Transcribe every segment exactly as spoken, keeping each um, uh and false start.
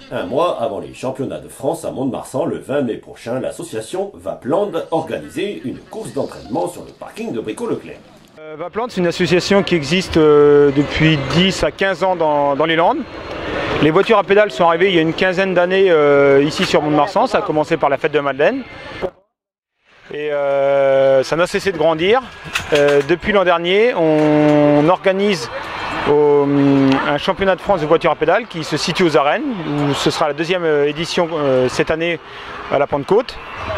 Un mois avant les championnats de France à Mont-de-Marsan, le vingt mai prochain, l'association Vapland organiser une course d'entraînement sur le parking de Brico-Leclerc. Euh, Vapland, c'est une association qui existe euh, depuis dix à quinze ans dans, dans les Landes. Les voitures à pédales sont arrivées il y a une quinzaine d'années euh, ici sur Mont-de-Marsan. Ça a commencé par la fête de Madeleine. Et euh, ça n'a cessé de grandir. Euh, depuis l'an dernier, on organise au, un championnat de France de voitures à pédales qui se situe aux Arènes, où ce sera la deuxième édition euh, cette année à la Pentecôte.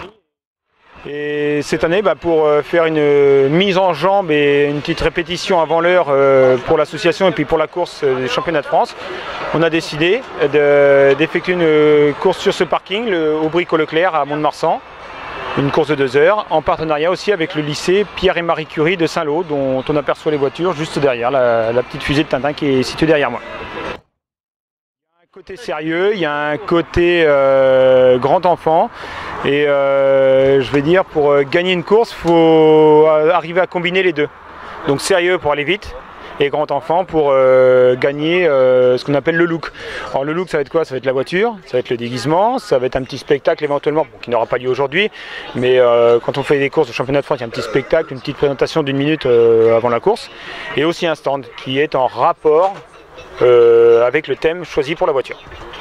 Et cette année, bah, pour faire une mise en jambe et une petite répétition avant l'heure euh, pour l'association et puis pour la course des championnats de France, on a décidé d'effectuer de, une course sur ce parking, le, au Brico-Leclerc à Mont-de-Marsan. Une course de deux heures, en partenariat aussi avec le lycée Pierre et Marie Curie de Saint-Lô, dont on aperçoit les voitures juste derrière, la, la petite fusée de Tintin qui est située derrière moi. Il y a un côté sérieux, il y a un côté euh, grand enfant, et euh, je vais dire, pour gagner une course, il faut arriver à combiner les deux. Donc sérieux pour aller vite, et grand enfant pour euh, gagner euh, ce qu'on appelle le look. Alors le look, ça va être quoi? Ça va être la voiture, ça va être le déguisement, ça va être un petit spectacle éventuellement, bon, qui n'aura pas lieu aujourd'hui, mais euh, quand on fait des courses de championnat de France, il y a un petit spectacle, une petite présentation d'une minute euh, avant la course, et aussi un stand qui est en rapport euh, avec le thème choisi pour la voiture.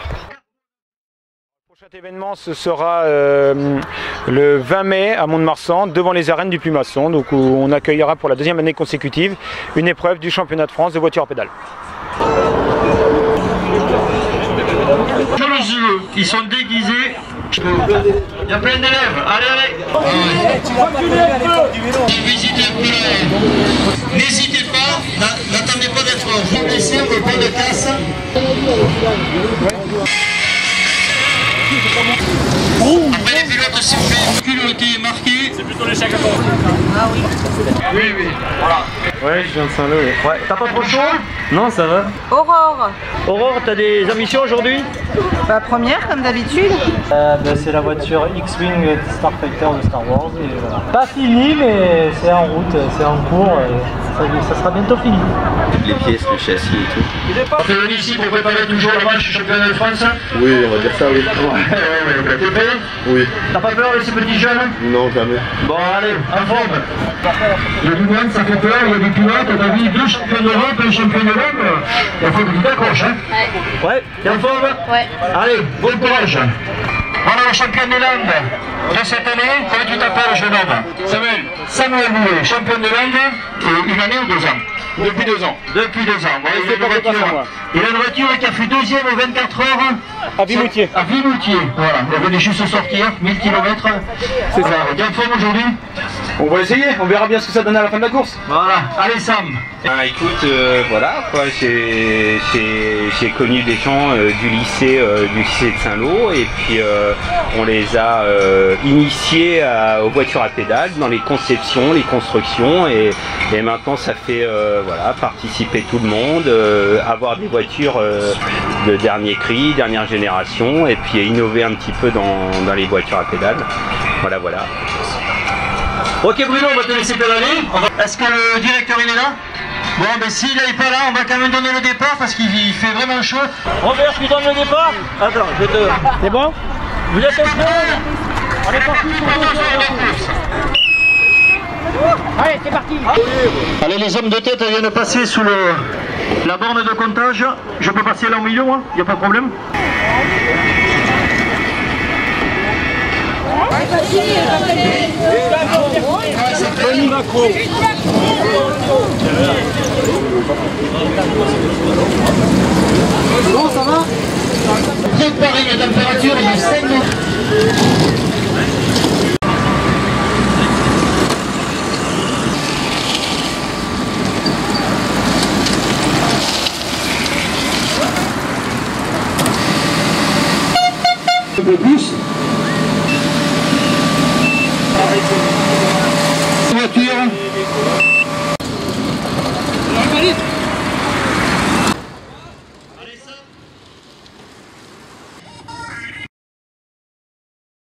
Cet événement, ce sera euh, le vingt mai à Mont-de-Marsan, devant les arènes du Plumasson, donc où on accueillera pour la deuxième année consécutive une épreuve du championnat de France de voitures à pédales. Ils sont déguisés. Il y a plein d'élèves. Allez, allez. N'hésitez pas, n'attendez pas d'être blessé, on ne veut pas de casse. Après les pilotes sifflés, le cul a été marqué. C'est plutôt les chèques à temps. Ah oui. Oui, oui. Voilà. Ouais, je viens de Saint-Lô. Ouais. T'as pas trop chaud? Non, ça va. Aurore. Aurore, t'as des ambitions aujourd'hui? Bah, première, comme d'habitude. Euh, bah, c'est la voiture X-Wing Starfighter de Star Wars. Et, voilà. Pas fini, mais c'est en route, c'est en cours. Et ça, ça sera bientôt fini. Les pièces, le châssis et tout. Tu es venu ici pour préparer toujours le match du championnat de France? Oui, on va dire ça, oui. Ouais, ouais, ouais. T'es prêt? Oui. T'as pas peur de ces petits jeunes? Non, jamais. Bon, allez, en forme. Il y a du monde, ça fait peur, il y a des pilotes, t'as vu deux champions d'Europe et un champion de monde. Il faut que tu t'accroches, hein? Ouais. T'es en forme? Ouais. Allez, bon courage. Voilà le champion des Landes de cette année. Comment tu t'appelles, jeune homme? Samuel. Samuel Boulet, champion de Landes, et une année ou deux ans? Depuis deux ans. Depuis deux ans. Bon, il, a une voiture, il a une voiture qui a fait deuxième aux vingt-quatre heures. À Vimoutier. À Vimoutier, voilà. Il venait juste sortir, mille kilomètres. C'est ça. T'es en forme aujourd'hui? On va essayer, on verra bien ce que ça donne à la fin de la course. Voilà. Allez, Sam. Ah, écoute, euh, voilà, quoi, j'ai connu des gens euh, du lycée euh, du lycée de Saint-Lô, et puis euh, on les a euh, initiés à, aux voitures à pédales, dans les conceptions, les constructions, et, et maintenant ça fait euh, voilà, participer tout le monde, euh, avoir des voitures euh, de dernier cri, dernière génération, et puis innover un petit peu dans, dans les voitures à pédales. Voilà, voilà. Ok Bruno, on va te laisser pédaler. Est-ce que le directeur il est là? Bon, ben s'il n'est pas là, on va quand même donner le départ parce qu'il fait vraiment chaud. Robert, tu donnes le départ? Attends, je te... C'est bon? Vous êtes prêts? On est parti pour Allez, c'est parti. Allez, les hommes de tête viennent de passer sous le, la borne de comptage. Je peux passer là au milieu, moi? Il n'y a pas de problème? Vas-y,